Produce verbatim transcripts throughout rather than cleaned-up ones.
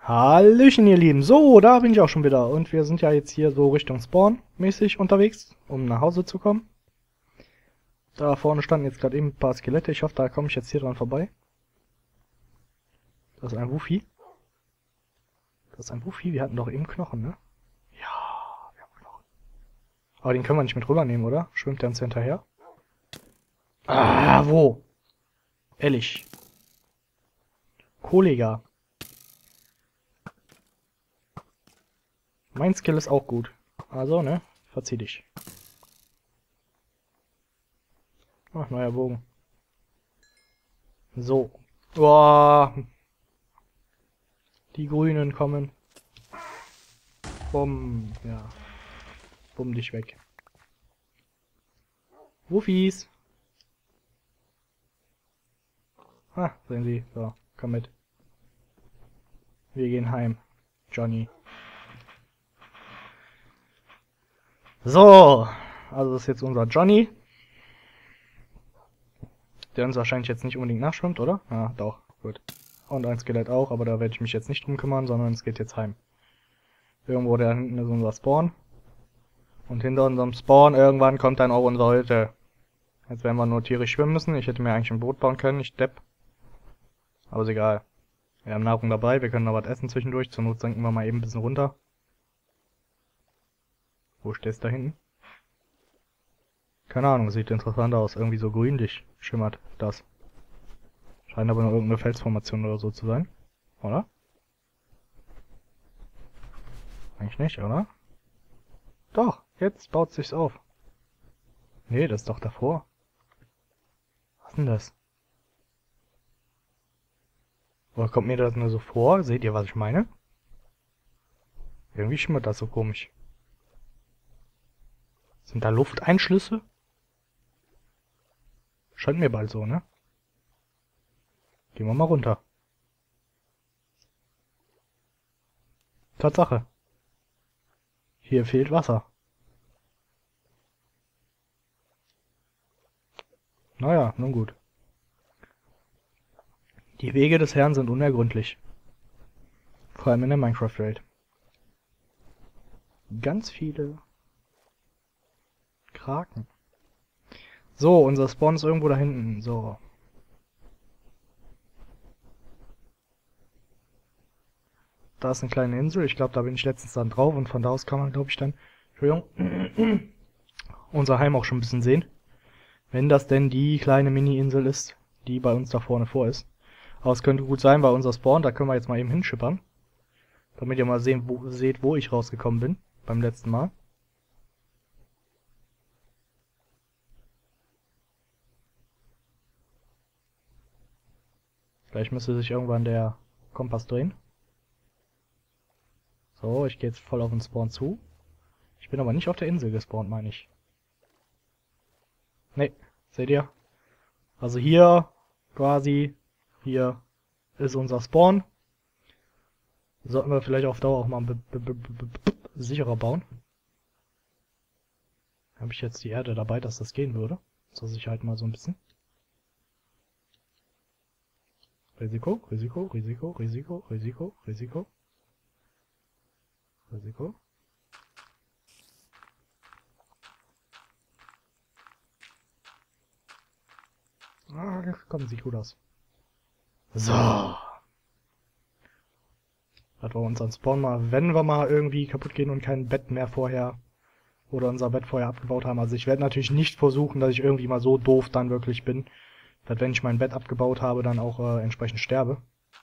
Hallöchen, ihr Lieben. So, da bin ich auch schon wieder. Und wir sind ja jetzt hier so Richtung Spawn mäßig unterwegs, um nach Hause zu kommen. Da vorne standen jetzt gerade eben ein paar Skelette. Ich hoffe, da komme ich jetzt hier dran vorbei. Das ist ein Wufi. Das ist ein Wufi. Wir hatten doch eben Knochen, ne? Ja, wir haben Knochen. Aber den können wir nicht mit rübernehmen, oder? Schwimmt der uns hinterher? Ah, wo? Ehrlich. Kollege. Mein Skill ist auch gut. Also, ne? Verzieh dich. Ach, neuer Bogen. So. Boah. Die Grünen kommen. Bumm. Ja. Bumm dich weg. Wuffis. Ah, sehen Sie. So, komm mit. Wir gehen heim. Johnny. So. Also das ist jetzt unser Johnny. Der uns wahrscheinlich jetzt nicht unbedingt nachschwimmt, oder? Ja, doch. Gut. Und ein Skelett auch, aber da werde ich mich jetzt nicht drum kümmern, sondern es geht jetzt heim. Irgendwo da hinten ist unser Spawn. Und hinter unserem Spawn irgendwann kommt dann auch unsere Hütte. Jetzt werden wir nur tierisch schwimmen müssen. Ich hätte mir eigentlich ein Boot bauen können, ich depp. Aber ist egal. Wir haben Nahrung dabei, wir können noch was essen zwischendurch. Zur Not senken wir mal eben ein bisschen runter. Wo stehst du da hinten? Keine Ahnung, sieht interessant aus. Irgendwie so grünlich schimmert das. Scheint aber nur irgendeine Felsformation oder so zu sein. Oder? Eigentlich nicht, oder? Doch, jetzt baut sich's auf. Nee, das ist doch davor. Was ist denn das? Oder kommt mir das nur so vor? Seht ihr, was ich meine? Irgendwie schimmert das so komisch. Sind da Lufteinschlüsse? Scheint mir bald so, ne? Gehen wir mal runter. Tatsache. Hier fehlt Wasser. Naja, nun gut. Die Wege des Herrn sind unergründlich. Vor allem in der Minecraft-Welt. Ganz viele Kraken. So, unser Spawn ist irgendwo da hinten. So. Da ist eine kleine Insel. Ich glaube, da bin ich letztens dann drauf und von da aus kann man, glaube ich, dann, Entschuldigung, unser Heim auch schon ein bisschen sehen. Wenn das denn die kleine Mini-Insel ist, die bei uns da vorne vor ist. Aber es könnte gut sein, weil unser Spawn, da können wir jetzt mal eben hinschippern. Damit ihr mal sehen, wo, seht, wo ich rausgekommen bin beim letzten Mal. Gleich müsste sich irgendwann der Kompass drehen. So, ich gehe jetzt voll auf den Spawn zu. Ich bin aber nicht auf der Insel gespawnt, meine ich. Ne, seht ihr? Also hier quasi, hier ist unser Spawn. Sollten wir vielleicht auf Dauer auch mal sicherer bauen. Habe ich jetzt die Erde dabei, dass das gehen würde? Zur Sicherheit mal so ein bisschen. Risiko, Risiko, Risiko, Risiko, Risiko, Risiko. Risiko. Ah, komm, sieht gut aus. So. Dass wir unseren Spawn mal, wenn wir mal irgendwie kaputt gehen und kein Bett mehr vorher oder unser Bett vorher abgebaut haben. Also ich werde natürlich nicht versuchen, dass ich irgendwie mal so doof dann wirklich bin, dass wenn ich mein Bett abgebaut habe, dann auch äh, entsprechend sterbe.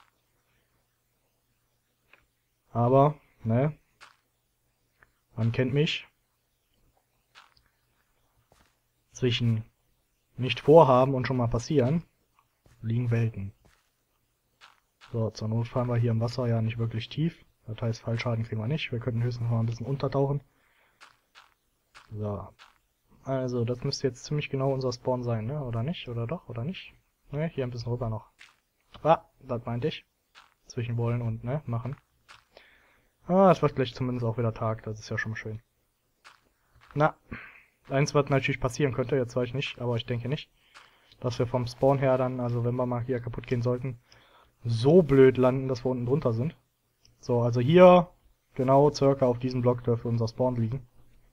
Aber, ne? Man kennt mich. Zwischen nicht vorhaben und schon mal passieren, liegen Welten. So, zur Not fahren wir hier im Wasser ja nicht wirklich tief. Das heißt, Fallschaden kriegen wir nicht. Wir könnten höchstens mal ein bisschen untertauchen. So. Also, das müsste jetzt ziemlich genau unser Spawn sein, ne? Oder nicht? Oder doch? Oder nicht? Ne, hier ein bisschen rüber noch. Ah, das meinte ich. Zwischen wollen und, ne, machen. Ah, es wird gleich zumindest auch wieder Tag. Das ist ja schon mal schön. Na, eins, was natürlich passieren könnte, jetzt weiß ich nicht, aber ich denke nicht, dass wir vom Spawn her dann, also wenn wir mal hier kaputt gehen sollten, so blöd landen, dass wir unten drunter sind. So, also hier, genau circa auf diesem Block dürfte unser Spawn liegen.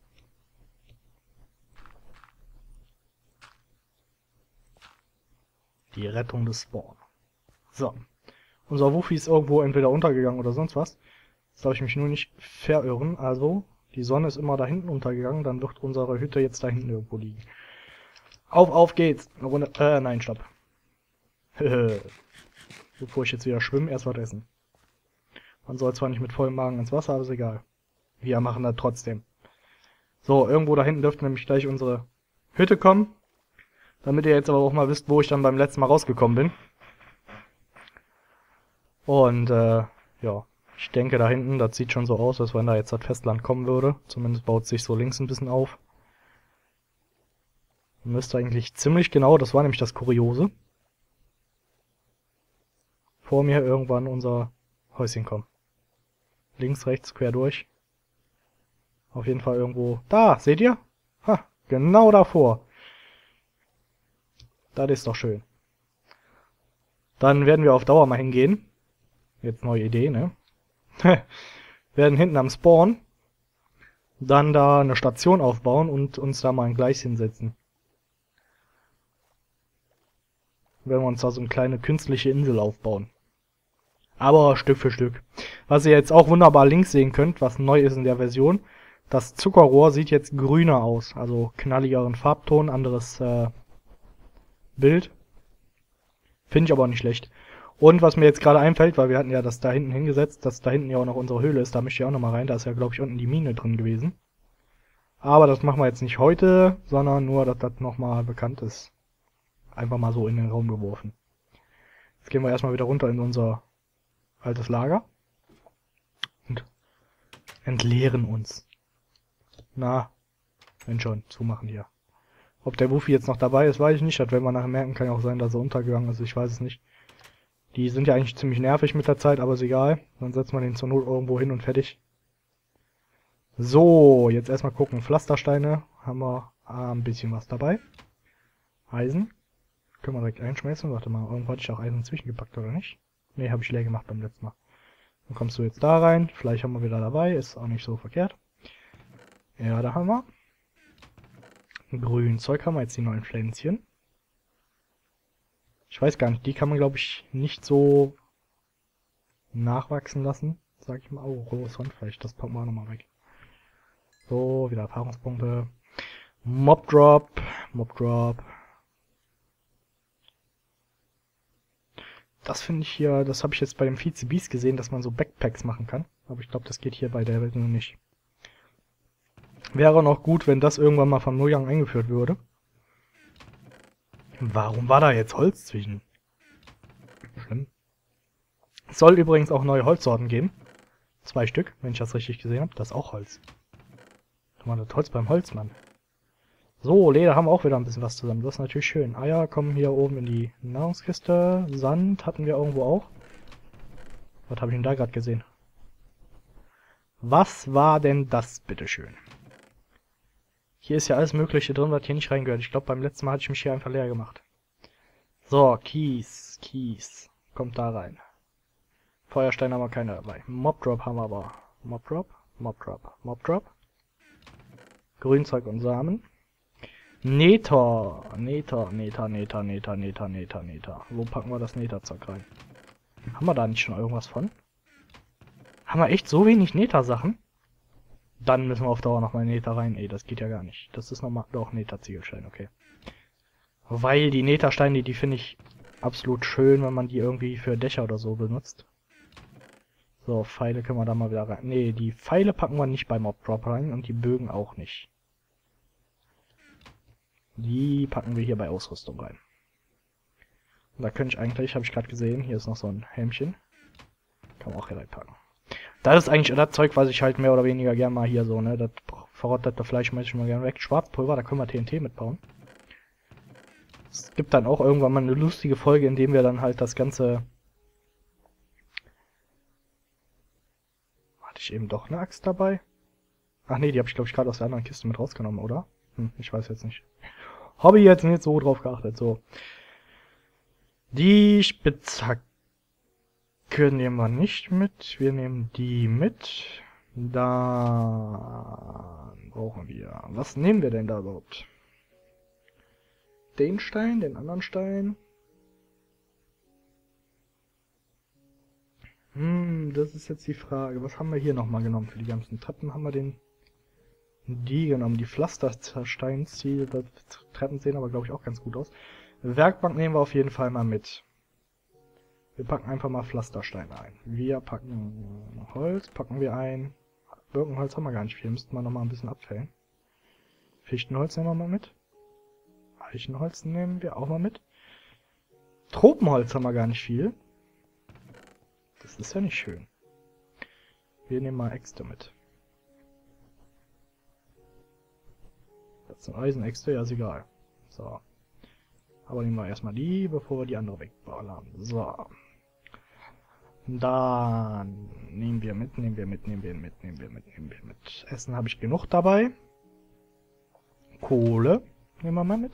Die Rettung des Spawn. So. Unser Wuffi ist irgendwo entweder untergegangen oder sonst was. Jetzt darf ich mich nur nicht verirren. Also, die Sonne ist immer da hinten untergegangen, dann wird unsere Hütte jetzt da hinten irgendwo liegen. Auf, auf geht's! Eine Runde. Äh, nein, stopp. Bevor ich jetzt wieder schwimme, erst was essen. Man soll zwar nicht mit vollem Magen ins Wasser, aber ist egal. Wir machen das trotzdem. So, irgendwo da hinten dürfte nämlich gleich unsere Hütte kommen. Damit ihr jetzt aber auch mal wisst, wo ich dann beim letzten Mal rausgekommen bin. Und, äh, ja. Ich denke da hinten, das sieht schon so aus, als wenn da jetzt das Festland kommen würde. Zumindest baut sich so links ein bisschen auf. Müsste eigentlich ziemlich genau, das war nämlich das Kuriose. Vor mir irgendwann unser Häuschen kommen. Links, rechts, quer durch. Auf jeden Fall irgendwo... Da, seht ihr? Ha, genau davor. Das ist doch schön. Dann werden wir auf Dauer mal hingehen. Jetzt neue Idee, ne? Werden hinten am Spawn dann da eine Station aufbauen und uns da mal ein Gleis hinsetzen. Werden wir uns da so eine kleine künstliche Insel aufbauen. Aber Stück für Stück. Was ihr jetzt auch wunderbar links sehen könnt, was neu ist in der Version, das Zuckerrohr sieht jetzt grüner aus. Also knalligeren Farbton, anderes äh, Bild. Finde ich aber nicht schlecht. Und was mir jetzt gerade einfällt, weil wir hatten ja das da hinten hingesetzt, dass da hinten ja auch noch unsere Höhle ist, da möchte ich auch noch mal rein, da ist ja glaube ich unten die Mine drin gewesen. Aber das machen wir jetzt nicht heute, sondern nur, dass das nochmal bekannt ist. Einfach mal so in den Raum geworfen. Jetzt gehen wir erstmal wieder runter in unser altes Lager. Und entleeren uns. Na, wenn schon, zumachen hier. Ob der Wuffi jetzt noch dabei ist, weiß ich nicht. Das werden wir nachher merken, kann ja auch sein, dass er untergegangen ist, ich weiß es nicht. Die sind ja eigentlich ziemlich nervig mit der Zeit, aber ist egal. Dann setzen wir den zur Not irgendwo hin und fertig. So, jetzt erstmal gucken. Pflastersteine haben wir ah, ein bisschen was dabei. Eisen. Können wir direkt einschmeißen. Warte mal, irgendwo hatte ich auch Eisen zwischengepackt, oder nicht? Ne, habe ich leer gemacht beim letzten Mal. Dann kommst du jetzt da rein. Vielleicht haben wir wieder dabei. Ist auch nicht so verkehrt. Ja, da haben wir. Grün Zeug haben wir jetzt die neuen Pflänzchen. Ich weiß gar nicht, die kann man glaube ich nicht so nachwachsen lassen. Sag ich mal. Oh, rohes Sonnenfleisch, das packen wir auch nochmal weg. So, wieder Erfahrungspunkte. Mob Drop, Mob Drop. Das finde ich hier, das habe ich jetzt bei dem Vize Beast gesehen, dass man so Backpacks machen kann. Aber ich glaube, das geht hier bei der Welt noch nicht. Wäre noch gut, wenn das irgendwann mal vom Mojang eingeführt würde. Warum war da jetzt Holz zwischen? Schlimm. Es soll übrigens auch neue Holzsorten geben. Zwei Stück, wenn ich das richtig gesehen habe. Das ist auch Holz. Guck mal, das Holz beim Holzmann. So, Leder haben wir auch wieder ein bisschen was zusammen. Das ist natürlich schön. Eier kommen hier oben in die Nahrungskiste. Sand hatten wir irgendwo auch. Was habe ich denn da gerade gesehen? Was war denn das, bitteschön? Hier ist ja alles Mögliche drin, was hier nicht reingehört. Ich glaube, beim letzten Mal hatte ich mich hier einfach leer gemacht. So, Kies, Kies. Kommt da rein. Feuerstein haben wir keine dabei. Mobdrop haben wir aber. Mobdrop, Mobdrop, Mobdrop. Grünzeug und Samen. Nether, Nether, Nether, Nether, Nether, Nether, Nether, Nether. Wo packen wir das Netherzeug rein? Haben wir da nicht schon irgendwas von? Haben wir echt so wenig Nether-Sachen? Dann müssen wir auf Dauer nochmal Nether rein. Ey, das geht ja gar nicht. Das ist nochmal... Doch, Nether-Ziegelstein, okay. Weil die Nethersteine, die, die finde ich absolut schön, wenn man die irgendwie für Dächer oder so benutzt. So, Pfeile können wir da mal wieder rein. Ne, die Pfeile packen wir nicht bei Mob Drop rein und die Bögen auch nicht. Die packen wir hier bei Ausrüstung rein. Und da könnte ich eigentlich, habe ich gerade gesehen, hier ist noch so ein Helmchen. Kann man auch hier reinpacken. Das ist eigentlich das Zeug, was ich halt mehr oder weniger gern mal hier so, ne, das verrottete Fleisch möchte ich mal gerne weg. Schwarzpulver, da können wir T N T mitbauen. Es gibt dann auch irgendwann mal eine lustige Folge, in dem wir dann halt das ganze... Hatte ich eben doch eine Axt dabei? Ach nee, die habe ich glaube ich gerade aus der anderen Kiste mit rausgenommen, oder? Hm, ich weiß jetzt nicht. Habe ich jetzt nicht so drauf geachtet, so. Die Spitzhacke. nehmen wir nicht mit. Wir nehmen die mit. Dann brauchen wir... Was nehmen wir denn da überhaupt? Den Stein, den anderen Stein. Hm, das ist jetzt die Frage. Was haben wir hier nochmal genommen für die ganzen Treppen? Haben wir den... Die genommen. Die Pflastersteins. Die Treppen sehen aber, glaube ich, auch ganz gut aus. Werkbank nehmen wir auf jeden Fall mal mit. Wir packen einfach mal Pflastersteine ein. Wir packen Holz, packen wir ein. Birkenholz haben wir gar nicht viel, müssten wir nochmal ein bisschen abfällen. Fichtenholz nehmen wir mal mit. Eichenholz nehmen wir auch mal mit. Tropenholz haben wir gar nicht viel. Das ist ja nicht schön. Wir nehmen mal Äxte mit. Das sind Eisenäxte, ja ist egal. So. Aber nehmen wir erstmal die, bevor wir die andere wegballern. So. Dann nehmen wir mit, nehmen wir mit, nehmen wir mit, nehmen wir mit, nehmen wir mit. Essen habe ich genug dabei. Kohle nehmen wir mal mit.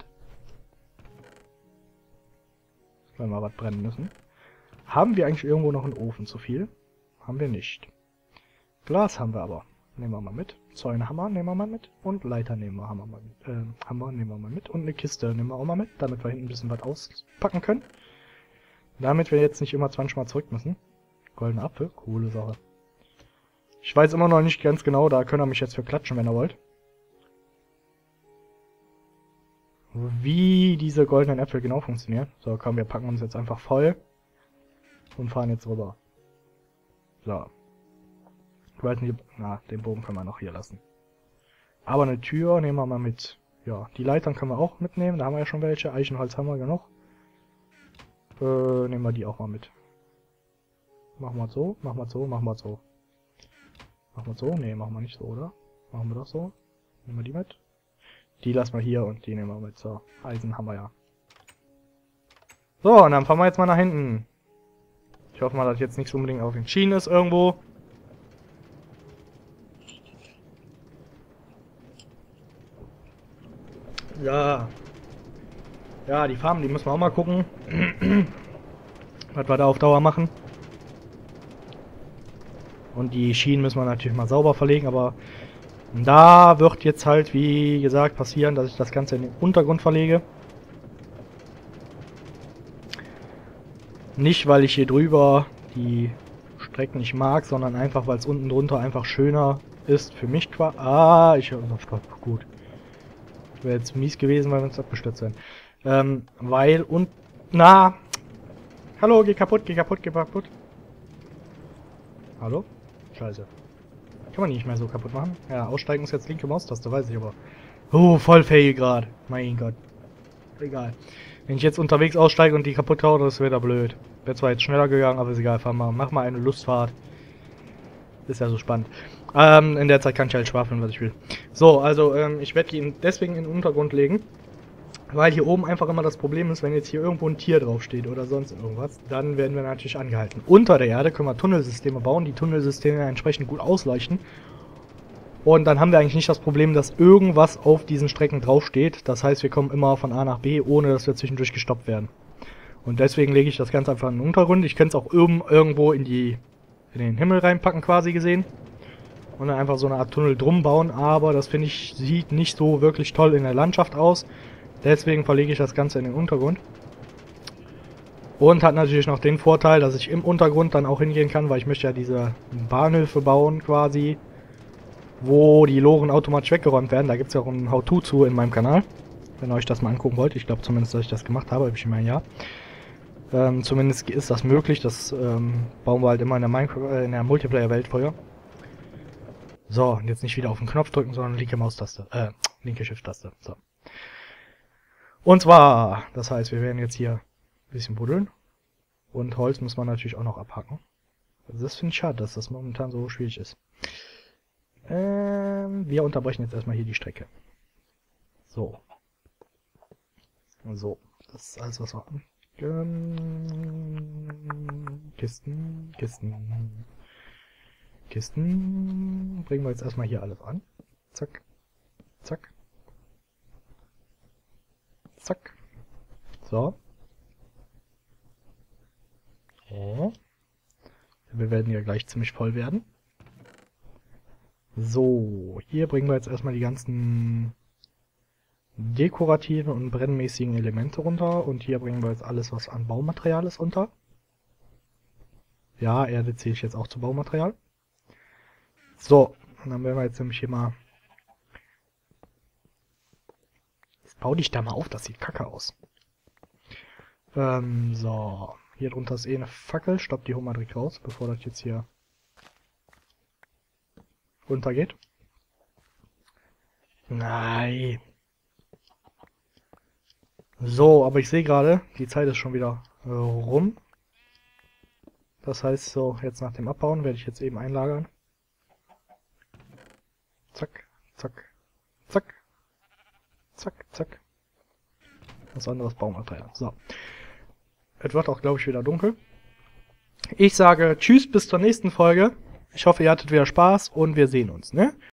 Wenn wir was brennen müssen. Haben wir eigentlich irgendwo noch einen Ofen zu viel? Haben wir nicht. Glas haben wir aber. Nehmen wir mal mit. Zäunehammer nehmen wir mal mit. Und Leiter nehmen wir, Hammer mal mit. Äh, Hammer nehmen wir mal mit. Und eine Kiste nehmen wir auch mal mit, damit wir hinten ein bisschen was auspacken können. Damit wir jetzt nicht immer zwanzig Mal zurück müssen. Goldener Apfel, coole Sache. Ich weiß immer noch nicht ganz genau, da könnt ihr mich jetzt für klatschen, wenn ihr wollt. Wie diese goldenen Äpfel genau funktionieren. So, komm, wir packen uns jetzt einfach voll. Und fahren jetzt rüber. So. Ich weiß nicht, na, den Bogen können wir noch hier lassen. Aber eine Tür nehmen wir mal mit. Ja, die Leitern können wir auch mitnehmen, da haben wir ja schon welche. Eichenholz haben wir genug. Äh, nehmen wir die auch mal mit. Machen wir so, machen wir so, machen wir so. Machen wir so? Ne, machen wir nicht so, oder? Machen wir das so? Nehmen wir die mit. Die lassen wir hier und die nehmen wir mit. So, Eisen haben wir ja. So, und dann fahren wir jetzt mal nach hinten. Ich hoffe mal, dass jetzt nichts unbedingt auf den Schienen ist irgendwo. Ja. Ja, die Farben, die müssen wir auch mal gucken. Was wir da auf Dauer machen. Und die Schienen müssen wir natürlich mal sauber verlegen, aber da wird jetzt halt, wie gesagt, passieren, dass ich das Ganze in den Untergrund verlege. Nicht, weil ich hier drüber die Strecken nicht mag, sondern einfach, weil es unten drunter einfach schöner ist für mich. Ah, ich... Gut. Wäre jetzt mies gewesen, weil wir uns abgestürzt wären. Ähm, weil und... Na! Hallo, geh kaputt, geh kaputt, geh kaputt. Hallo? Scheiße. Kann man nicht mehr so kaputt machen? Ja, aussteigen ist jetzt linke Maustaste, weiß ich aber. Oh, voll fail gerade. Mein Gott. Egal. Wenn ich jetzt unterwegs aussteige und die kaputt haue, das wäre da blöd. Wäre zwar jetzt schneller gegangen, aber ist egal. Fahr mal, mach mal eine Lustfahrt. Ist ja so spannend. Ähm, in der Zeit kann ich halt schwafeln, was ich will. So, also, ähm, ich werde ihn deswegen in den Untergrund legen. Weil hier oben einfach immer das Problem ist, wenn jetzt hier irgendwo ein Tier draufsteht oder sonst irgendwas, dann werden wir natürlich angehalten. Unter der Erde können wir Tunnelsysteme bauen, die Tunnelsysteme entsprechend gut ausleuchten. Und dann haben wir eigentlich nicht das Problem, dass irgendwas auf diesen Strecken draufsteht. Das heißt, wir kommen immer von A nach B, ohne dass wir zwischendurch gestoppt werden. Und deswegen lege ich das Ganze einfach in den Untergrund. Ich könnte es auch oben irgendwo in, die, in den Himmel reinpacken, quasi gesehen. Und dann einfach so eine Art Tunnel drum bauen. Aber das, finde ich, sieht nicht so wirklich toll in der Landschaft aus. Deswegen verlege ich das Ganze in den Untergrund. Und hat natürlich noch den Vorteil, dass ich im Untergrund dann auch hingehen kann, weil ich möchte ja diese Bahnhöfe bauen quasi, wo die Loren automatisch weggeräumt werden. Da gibt es ja auch ein How-To zu in meinem Kanal, wenn ihr euch das mal angucken wollt. Ich glaube zumindest, dass ich das gemacht habe, habe ich immer ein Jahr. Ähm, zumindest ist das möglich, das ähm, bauen wir halt immer in der, Minecraft, äh, in der Multiplayer-Welt vorher. So, und jetzt nicht wieder auf den Knopf drücken, sondern linke Maustaste, äh, linke Shift-Taste. So. Und zwar, das heißt, wir werden jetzt hier ein bisschen buddeln. Und Holz muss man natürlich auch noch abhacken. Also das finde ich schade, dass das momentan so schwierig ist. Ähm, wir unterbrechen jetzt erstmal hier die Strecke. So. So, das ist alles, was wir haben. Ähm, Kisten, Kisten, Kisten. Bringen wir jetzt erstmal hier alles an. Zack, zack. Zack. So. Okay. Wir werden ja gleich ziemlich voll werden. So, hier bringen wir jetzt erstmal die ganzen dekorativen und brennmäßigen Elemente runter. Und hier bringen wir jetzt alles, was an Baumaterial ist, unter. Ja, Erde zähle ich jetzt auch zu Baumaterial. So, und dann werden wir jetzt nämlich hier mal... Jetzt bau dich da mal auf, das sieht kacke aus. Ähm, so. Hier drunter ist eh eine Fackel. Stopp, die holen wir direkt raus, bevor das jetzt hier runtergeht. Nein. So, aber ich sehe gerade, die Zeit ist schon wieder äh, rum. Das heißt, so, jetzt nach dem Abbauen werde ich jetzt eben einlagern. Zack, zack, zack, zack, zack. Was anderes Baumaterial. So. Es wird auch, glaube ich, wieder dunkel. Ich sage tschüss, bis zur nächsten Folge. Ich hoffe, ihr hattet wieder Spaß und wir sehen uns, ne?